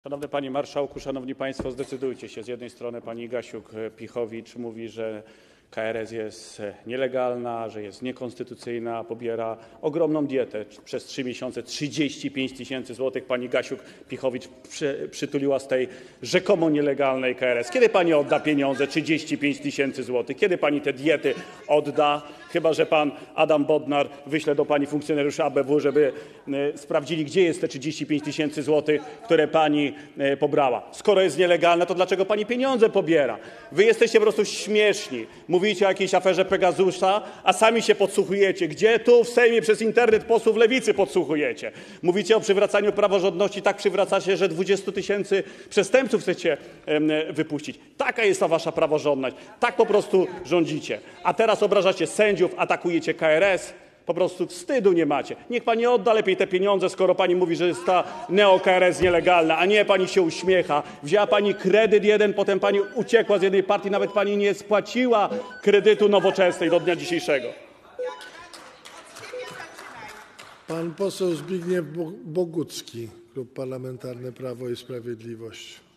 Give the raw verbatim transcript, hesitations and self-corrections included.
Szanowny Panie Marszałku, Szanowni Państwo, zdecydujcie się. Z jednej strony pani Gasiuk-Pihowicz mówi, że K R S jest nielegalna, że jest niekonstytucyjna, pobiera ogromną dietę. Przez trzy miesiące trzydzieści pięć tysięcy złotych pani Gasiuk-Pihowicz przy, przytuliła z tej rzekomo nielegalnej K R S. Kiedy pani odda pieniądze, trzydzieści pięć tysięcy złotych? Kiedy pani te diety odda? Chyba że pan Adam Bodnar wyśle do pani funkcjonariuszy A B W, żeby y, sprawdzili, gdzie jest te trzydzieści pięć tysięcy złotych, które pani y, pobrała. Skoro jest nielegalna, to dlaczego pani pieniądze pobiera? Wy jesteście po prostu śmieszni. Mówicie o jakiejś aferze Pegasusa, a sami się podsłuchujecie. Gdzie? Tu w Sejmie przez internet posłów Lewicy podsłuchujecie. Mówicie o przywracaniu praworządności, tak przywracacie, że dwudziestu tysięcy przestępców chcecie y, wypuścić. Taka jest ta wasza praworządność. Tak po prostu rządzicie. A teraz obrażacie sędziów, atakujecie K R S, po prostu wstydu nie macie. Niech pani odda lepiej te pieniądze, skoro pani mówi, że jest ta neo-K R S nielegalna, a nie pani się uśmiecha. Wzięła pani kredyt jeden, potem pani uciekła z jednej partii, nawet pani nie spłaciła kredytu Nowoczesnej do dnia dzisiejszego. Pan poseł Zbigniew Bogucki, Klub Parlamentarny Prawo i Sprawiedliwość.